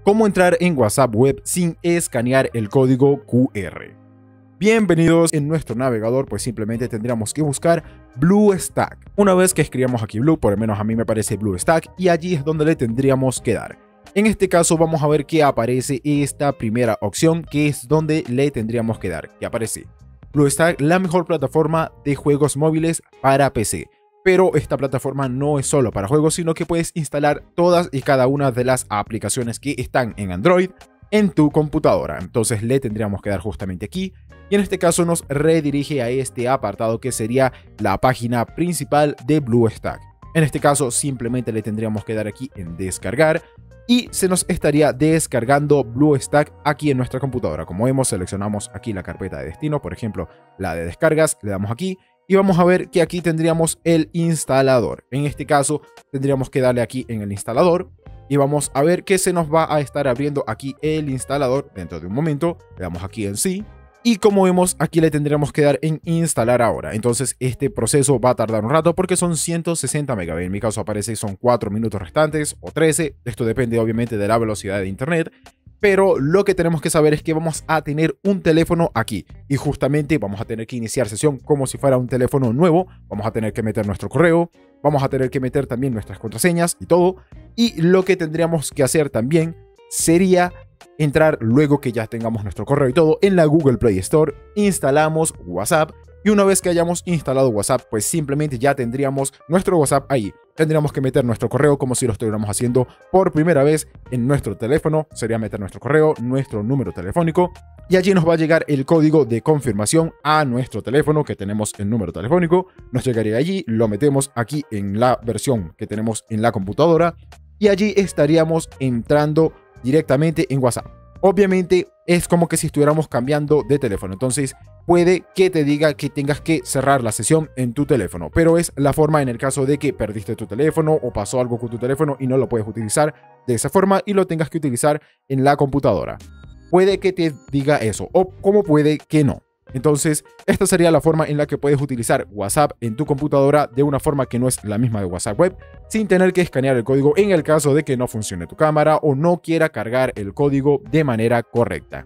cómo entrar en WhatsApp web sin escanear el código QR. Bienvenidos. En nuestro navegador pues simplemente tendríamos que buscar BlueStack. Una vez que escribamos aquí Blue, por lo menos a mí me parece BlueStack, y allí es donde le tendríamos que dar. En este caso vamos a ver que aparece esta primera opción, que es donde le tendríamos que dar, que aparece BlueStack, la mejor plataforma de juegos móviles para PC. Pero esta plataforma no es solo para juegos, sino que puedes instalar todas y cada una de las aplicaciones que están en Android en tu computadora. Entonces le tendríamos que dar justamente aquí, y en este caso nos redirige a este apartado que sería la página principal de BlueStack. En este caso simplemente le tendríamos que dar aquí en descargar, y se nos estaría descargando BlueStack aquí en nuestra computadora. Como vemos, seleccionamos aquí la carpeta de destino, por ejemplo la de descargas, le damos aquí y vamos a ver que aquí tendríamos el instalador. En este caso tendríamos que darle aquí en el instalador y vamos a ver que se nos va a estar abriendo aquí el instalador dentro de un momento. Le damos aquí en sí. Y como vemos, aquí le tendríamos que dar en instalar ahora. Entonces este proceso va a tardar un rato porque son 160 MB. En mi caso aparece son 4 minutos restantes o 13. Esto depende obviamente de la velocidad de internet. Pero lo que tenemos que saber es que vamos a tener un teléfono aquí. Y justamente vamos a tener que iniciar sesión como si fuera un teléfono nuevo. Vamos a tener que meter nuestro correo. Vamos a tener que meter también nuestras contraseñas y todo. Y lo que tendríamos que hacer también sería entrar, luego que ya tengamos nuestro correo y todo, en la Google Play Store, instalamos WhatsApp, y una vez que hayamos instalado WhatsApp, pues simplemente ya tendríamos nuestro WhatsApp ahí. Tendríamos que meter nuestro correo como si lo estuviéramos haciendo por primera vez en nuestro teléfono. Sería meter nuestro correo, nuestro número telefónico, y allí nos va a llegar el código de confirmación a nuestro teléfono que tenemos el número telefónico. Nos llegaría allí, lo metemos aquí en la versión que tenemos en la computadora, y allí estaríamos entrando directamente en WhatsApp. Obviamente es como que si estuviéramos cambiando de teléfono, entonces puede que te diga que tengas que cerrar la sesión en tu teléfono, pero es la forma en el caso de que perdiste tu teléfono o pasó algo con tu teléfono y no lo puedes utilizar de esa forma y lo tengas que utilizar en la computadora. Puede que te diga eso, o como puede que no. Entonces, esta sería la forma en la que puedes utilizar WhatsApp en tu computadora de una forma que no es la misma de WhatsApp web, sin tener que escanear el código en el caso de que no funcione tu cámara o no quiera cargar el código de manera correcta.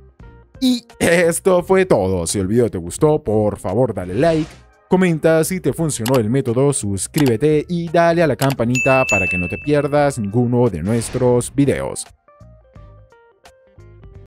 Y esto fue todo. Si el video te gustó, por favor dale like, comenta si te funcionó el método, suscríbete y dale a la campanita para que no te pierdas ninguno de nuestros videos.